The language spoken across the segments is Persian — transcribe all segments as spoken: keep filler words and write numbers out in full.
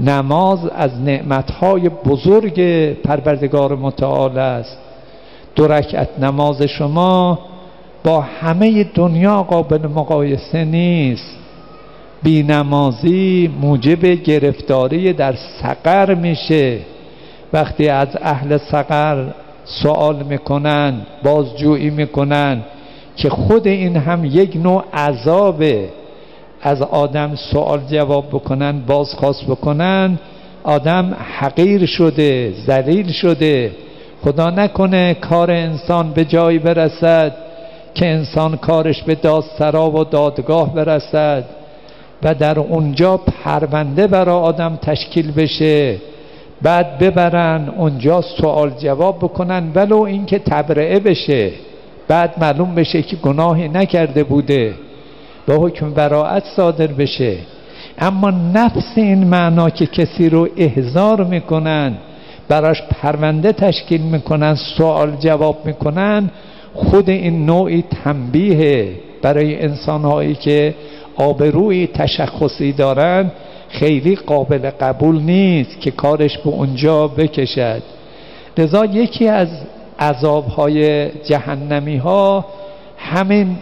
نماز از نعمتهای بزرگ پروردگار متعال است. دو رکعت نماز شما با همه دنیا قابل مقایسه نیست. بی نمازی موجب گرفتاری در سقر میشه. وقتی از اهل سقر سوال میکنن، بازجویی میکنن که خود این هم یک نوع عذابه، از آدم سوال جواب بکنن، بازخواست بکنن، آدم حقیر شده، ذلیل شده. خدا نکنه کار انسان به جایی برسد که انسان کارش به دادسرا و دادگاه برسد و در اونجا پرونده برای آدم تشکیل بشه، بعد ببرن اونجا سوال جواب بکنن ولو این که تبرئه بشه، بعد معلوم بشه که گناهی نکرده بوده و حکم براءت صادر بشه. اما نفس این معنا که کسی رو احضار میکنن، براش پرونده تشکیل میکنن، سوال جواب میکنن، خود این نوعی تنبیه برای انسانهایی که آبروی تشخصی دارن، خیلی قابل قبول نیست که کارش به اونجا بکشد. لذا یکی از عذابهای جهنمی ها همین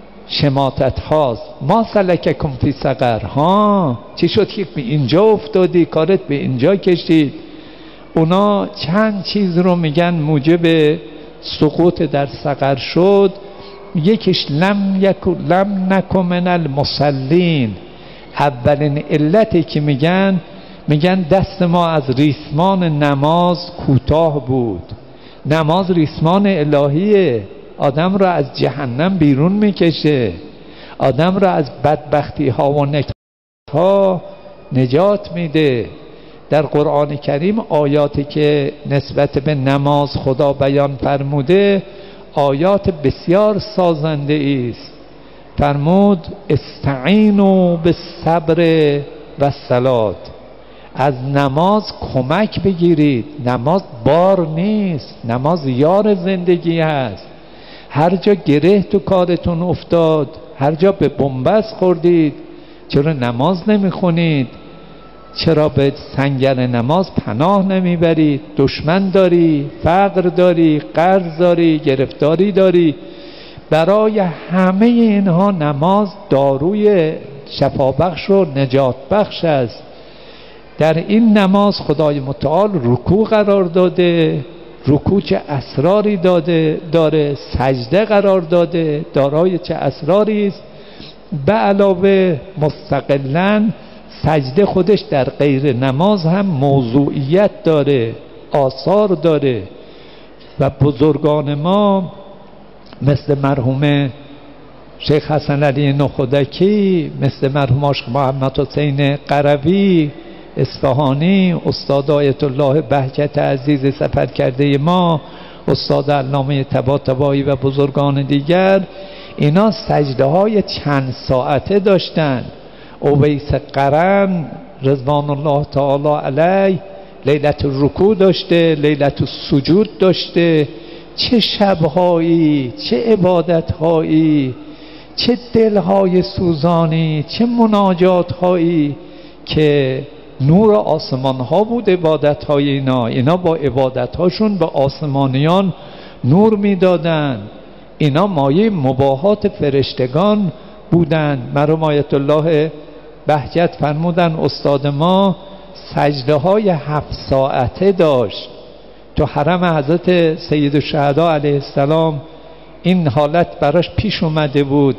شماتت هاست. ما سلککم فی سقر، ها چی شد که به اینجا افتادی، کارت به اینجا کشید. اونا چند چیز رو میگن موجب سقوط در سقر شد. یکیش لم یکو لم نکن من المصلین. اولین علتی که میگن میگن دست ما از ریسمان نماز کوتاه بود. نماز ریسمان الهیه، آدم را از جهنم بیرون میکشه، آدم را از بدبختی ها و نکبت ها نجات میده. در قرآن کریم آیاتی که نسبت به نماز خدا بیان فرموده آیات بسیار سازنده است. فرمود استعینوا بالصبر و الصلاة، از نماز کمک بگیرید. نماز بار نیست، نماز یار زندگی هست. هر جا گره تو کارتون افتاد، هر جا به بنبست خوردید، چرا نماز نمیخونید؟ چرا به سنگر نماز پناه نمیبرید؟ دشمن داری، فقر داری، قرض داری، گرفتاری داری. برای همه اینها نماز داروی شفابخش و نجات بخش است. در این نماز خدای متعال رکوع قرار داده، رکوع چه اسراری داده داره، سجده قرار داده دارای چه اسراری است. به علاوه مستقلاً سجده خودش در غیر نماز هم موضوعیت داره، آثار داره. و بزرگان ما مثل مرحوم شیخ حسن علی نخودکی، مثل مرحوم عاشق محمد حسین قروی اصفهانی، استاد آیت الله بهجت عزیز سفر کرده ما، استاد علامه طباطبایی و بزرگان دیگر، اینا سجده های چند ساعته داشتن. اویس قرن رضوان الله تعالی علیه لیلت الرکوع داشته، لیلت السجود داشته. چه شبهایی، چه عبادتهایی، چه دلهای سوزانی، چه مناجاتهایی که نور آسمان ها بود عبادتهای اینا. اینا با عبادتهاشون به آسمانیان نور میدادن. اینا مایه مباهات فرشتگان بودن. مرحوم آیت الله بهجت فرمودن استاد ما سجده های هفت ساعته داشت. تو حرم حضرت سید الشهدا علیه السلام این حالت براش پیش اومده بود،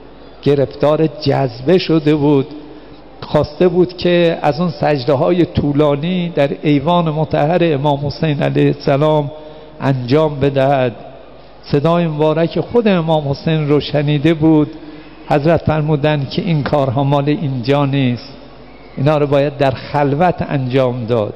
گرفتار جذبه شده بود، خواسته بود که از اون سجده های طولانی در ایوان مطهر امام حسین علیه السلام انجام بدهد. صدای مبارک خود امام حسین رو شنیده بود. حضرت فرمودن که این کارها مال اینجا نیست، اینا رو باید در خلوت انجام داد.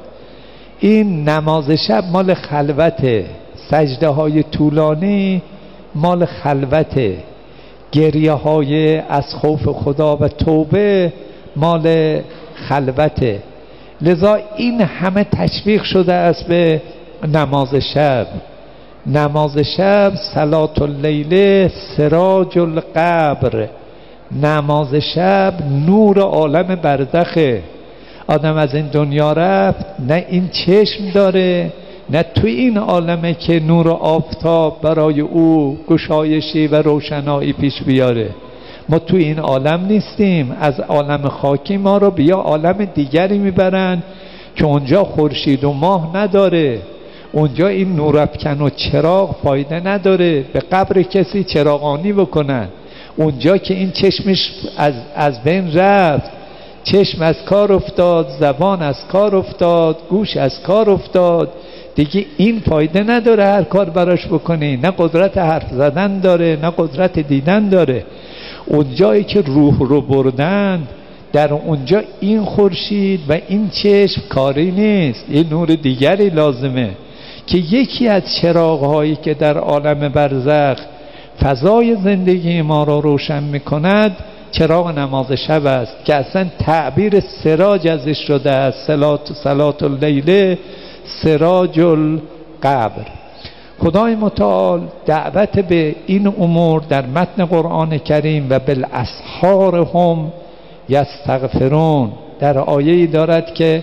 این نماز شب مال خلوته، سجده های طولانی مال خلوته، گریه های از خوف خدا و توبه مال خلوته. لذا این همه تشویق شده است به نماز شب. نماز شب صلات اللیل سراج القبر، نماز شب نور عالم برزخه. آدم از این دنیا رفت، نه این چشم داره نه توی این عالمه که نور آفتاب برای او گشایشی و روشنایی پیش بیاره. ما توی این عالم نیستیم، از عالم خاکی ما رو به یه عالم دیگری میبرن که اونجا خورشید و ماه نداره، اونجا این نورافکن و چراغ فایده نداره، به قبر کسی چراغانی بکنن. اونجا که این چشمش از, از بین رفت، چشم از کار افتاد، زبان از کار افتاد، گوش از کار افتاد، دیگه این فایده نداره هر کار براش بکنی، نه قدرت حرف زدن داره نه قدرت دیدن داره. اونجایی که روح رو بردن، در اونجا این خورشید و این چشم کاری نیست، یه نور دیگری لازمه که یکی از چراغ‌هایی که در عالم برزخ فضای زندگی ما را روشن می‌کند چراغ نماز شب است که اصلا تعبیر سراج ازش شده است. صلات صلات اللیل سراج القبر. خدای متعال دعوت به این امور در متن قرآن کریم و بالاسحار هم یستغفرون در آیه‌ای دارد که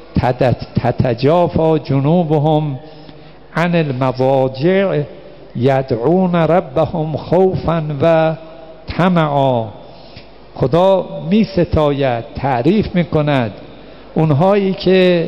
تتجافا جنوبهم عن المضاجع یدعون ربهم خوفا و طمعا. خدا می ستاید، تعریف می کند اونهایی که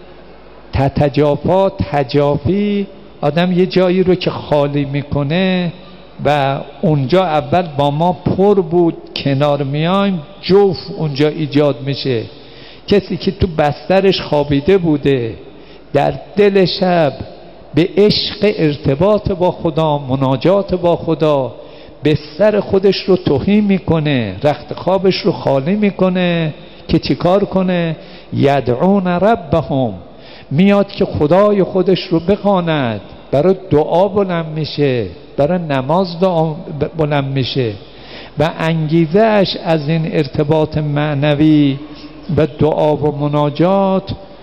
تتجافا، تجافی، آدم یه جایی رو که خالی میکنه و اونجا اول با ما پر بود کنار میایم، جوف اونجا ایجاد میشه. کسی که تو بسترش خوابیده بوده در دل شب به عشق ارتباط با خدا، مناجات با خدا، بستر خودش رو تهی میکنه، رخت خوابش رو خالی میکنه که چیکار کنه؟ یدعون ربهم، میاد که خدای خودش رو بخواند، برای دعا بلند میشه، برای نماز دعا بلند میشه و انگیزش از این ارتباط معنوی و دعا و مناجات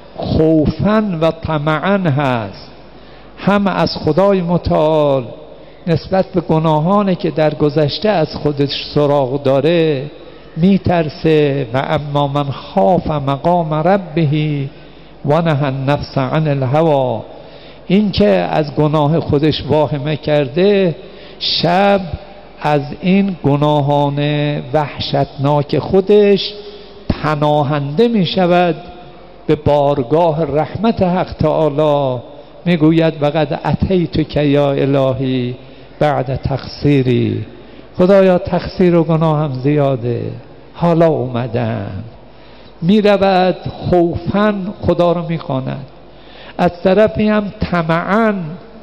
خوفاً و طمعاً هست. هم از خدای متعال نسبت به گناهانی که در گذشته از خودش سراغ داره میترسه و اما من خاف مقام ربه و نهى النفس عن الهوى، این که از گناه خودش واهمه کرده شب از این گناهان وحشتناک خودش پناهنده می شود به بارگاه رحمت حق تعالی. می گوید وقد اتیتک یا الهی بعد تقصیری، خدایا تقصیر و گناهم زیاده، حالا اومدم. می رود خوفاً خدا رو می خواند، از طرفی هم طمعاً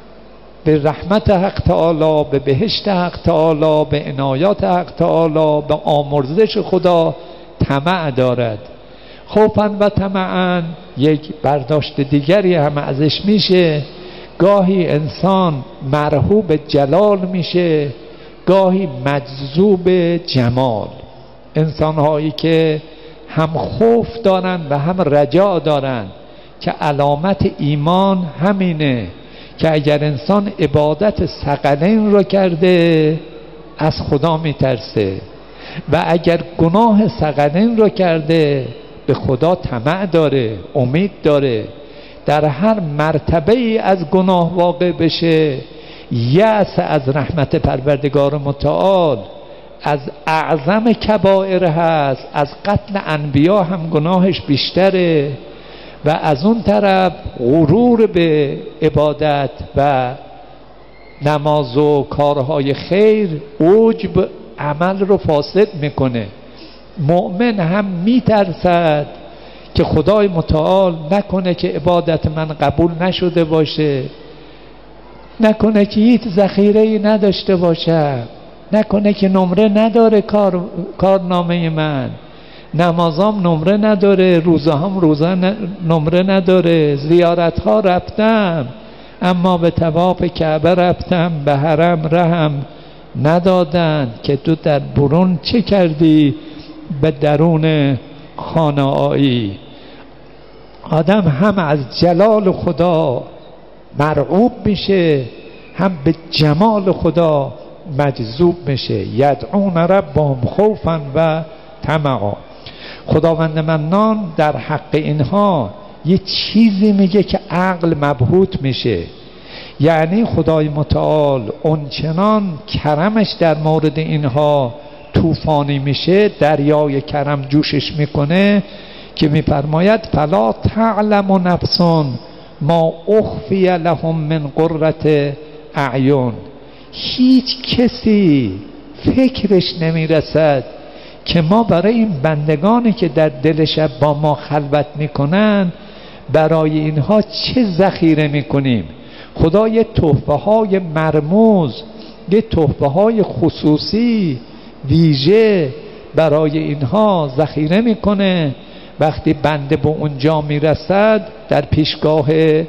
به رحمت حق تعالی، به بهشت حق تعالی، به عنایات حق تعالی، به آمرزش خدا طمع دارد. خوفاً و طمعاً یک برداشت دیگری هم ازش میشه. گاهی انسان مرغوب جلال میشه، گاهی مجذوب جمال. انسانهایی که هم خوف دارن و هم رجا دارن که علامت ایمان همینه که اگر انسان عبادت ثقلین رو کرده از خدا میترسه و اگر گناه ثقلین رو کرده به خدا طمع داره، امید داره. در هر مرتبه ای از گناه واقع بشه یأس از رحمت پروردگار متعال، از اعظم کبائر هست، از قتل انبیا هم گناهش بیشتره و از اون طرف غرور به عبادت و نماز و کارهای خیر عجب عمل رو فاسد میکنه. مؤمن هم میترسد که خدای متعال نکنه که عبادت من قبول نشده باشه، نکنه که هیچ ذخیره‌ای نداشته باشه، نکنه که نمره نداره کار کارنامه من، نمازام نمره نداره، روزه هم روزه نمره نداره، زیارت ها رفتم اما به طواف کعبه رفتم، به حرم رهم ندادن که تو در برون چه کردی به درون خانه آیی. آدم هم از جلال خدا مرعوب میشه، هم به جمال خدا مجذوب میشه. یدعون ربهم خوفا و طمعا. خداوند منان در حق اینها یه چیزی میگه که عقل مبهوت میشه. یعنی خدای متعال اونچنان کرمش در مورد اینها طوفانی میشه، دریای کرم جوشش میکنه که میفرماید فلا تعلم نفس ما اخفی لهم من قرة اعین. هیچ کسی فکرش نمیرسد که ما برای این بندگانی که در دل شب با ما خلوت میکنن برای اینها چه ذخیره میکنیم. خدا یه تحفه های مرموز، یه تحفه های خصوصی ویژه برای اینها ذخیره میکنه. وقتی بنده به اونجا میرسد در پیشگاه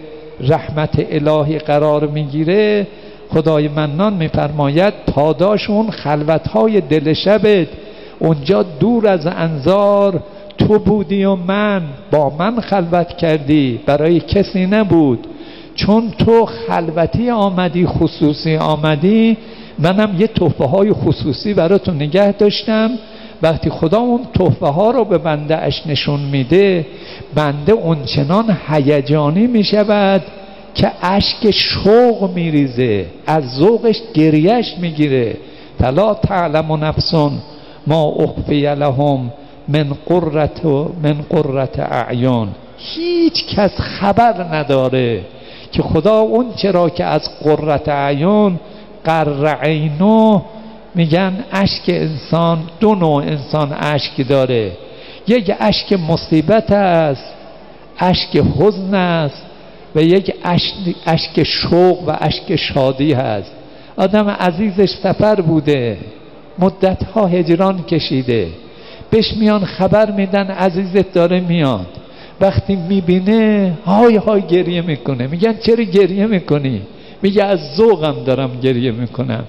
رحمت الهی قرار میگیره، خدای منان میفرماید پاداش اون خلوتهای دل شبت اونجا دور از انظار تو بودی و من با من خلوت کردی، برای کسی نبود. چون تو خلوتی آمدی، خصوصی آمدی، منم یه تحفه های خصوصی براتون نگه داشتم. وقتی خدا اون تحفه ها رو به بنده اش نشون میده، بنده اونچنان هیجانی میشود که اشک شوق میریزه، از ذوقش گریش میگیره. فلا تعلم نفس ما اخفی لهم من قرة من قرة اعین. هیچ کس خبر نداره که خدا اون چرا که از قرة اعین، قر عینو میگن اشک انسان، دو نوع انسان اشک داره. یک اشک مصیبت است، اشک حزن است، و یک اشک شوق و اشک شادی هست. آدم عزیزش سفر بوده، مدتها هجران کشیده، بهش میان خبر میدن عزیزت داره میاد، وقتی میبینه های های گریه میکنه. میگن چرا گریه میکنی؟ میگه از ذوقم دارم گریه میکنم.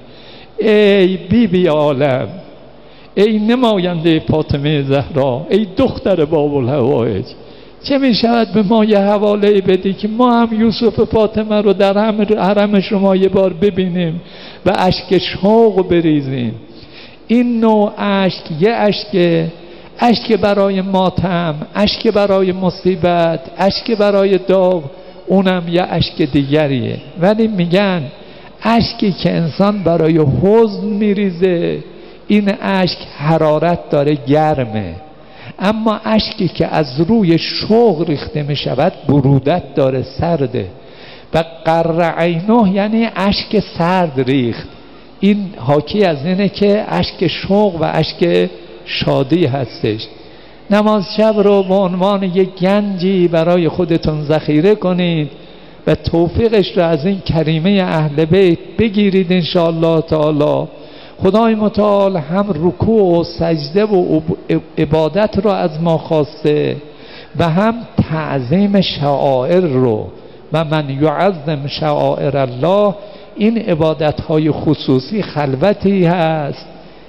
ای بی بی عالم، ای نماینده فاطمه زهرا، ای دختر باب الحوائج، چه میشود به ما یه حواله بدی که ما هم یوسف فاطمه رو در حرم شما یه بار ببینیم و اشک شوق بریزیم. این نوع اشک یه اشک، اشک برای ماتم، اشک برای مصیبت، اشک برای داغ، اونم یه اشک دیگریه. ولی میگن اشکی که انسان برای حزن میریزه، این اشک حرارت داره، گرمه. اما اشکی که از روی شوق ریخته می شود برودت داره، سرده. و قر عینه یعنی اشک سرد ریخت. این حاکی از اینه که اشک شوق و اشک شادی هستش. نماز شب رو به عنوان یک گنجی برای خودتون ذخیره کنید و توفیقش رو از این کریمه اهل بیت بگیرید انشاءالله تعالی. خدای متعال هم رکوع و سجده و عبادت رو از ما خواسته و هم تعظیم شعائر رو. و من یعظم شعائر الله، این عبادت های خصوصی خلوتی هست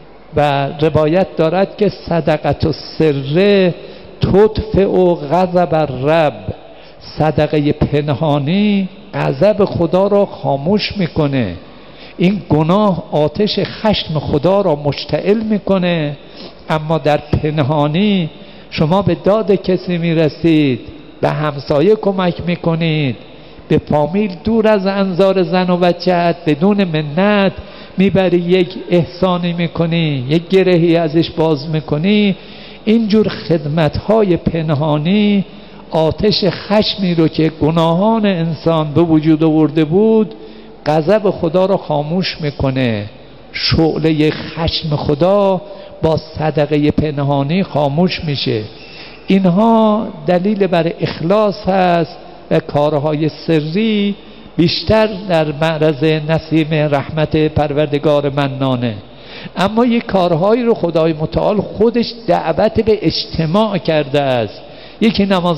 و روایت دارد که صدقت السر تطفئ غضب الرب، صدقه پنهانی غضب خدا را خاموش میکنه. این گناه آتش خشم خدا را مشتعل میکنه، اما در پنهانی شما به داد کسی میرسید، به همسایه کمک میکنید، به فامیل دور از انظار زن و بچه‌ات بدون منت میبری یک احسانی میکنی، یک گرهی ازش باز میکنی. اینجور خدمتهای پنهانی آتش خشمی رو که گناهان انسان به وجود آورده بود غضب خدا رو خاموش میکنه. شعله خشم خدا با صدقه پنهانی خاموش میشه. اینها دلیل بر اخلاص هست و کارهای سری بیشتر در معرض نسیم رحمت پروردگار منانه. اما یک کارهایی رو خدای متعال خودش دعوت به اجتماع کرده است. یکی نماز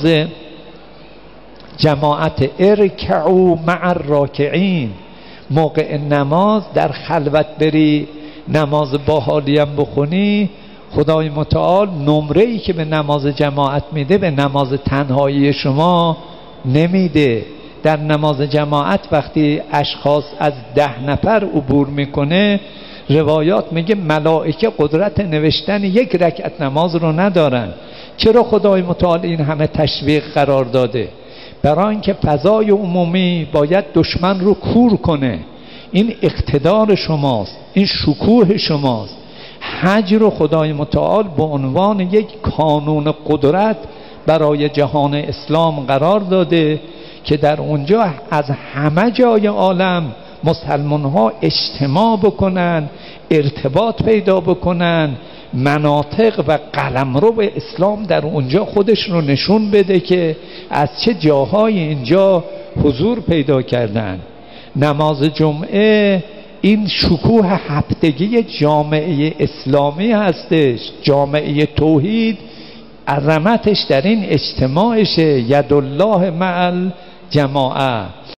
جماعت، ارکعوا مع الراکعین. موقع نماز در خلوت بری نماز با حالیم بخونی، خدای متعال نمره ای که به نماز جماعت میده به نماز تنهایی شما نمیده. در نماز جماعت وقتی اشخاص از ده نفر عبور میکنه، روایات میگه ملائکه قدرت نوشتن یک رکعت نماز رو ندارن. چرا خدای متعال این همه تشویق قرار داده؟ برای اینکه فضای عمومی باید دشمن رو کور کنه. این اقتدار شماست، این شکوه شماست. حج رو خدای متعال به عنوان یک کانون قدرت برای جهان اسلام قرار داده که در اونجا از همه جای عالم مسلمان ها اجتماع بکنن، ارتباط پیدا بکنن، مناطق و قلمرو به اسلام در اونجا خودش رو نشون بده که از چه جاهای اینجا حضور پیدا کردن. نماز جمعه این شکوه هفتگی جامعه اسلامی هستش. جامعه توحید عظمتش در این اجتماعشه. ید الله مع الجماعه.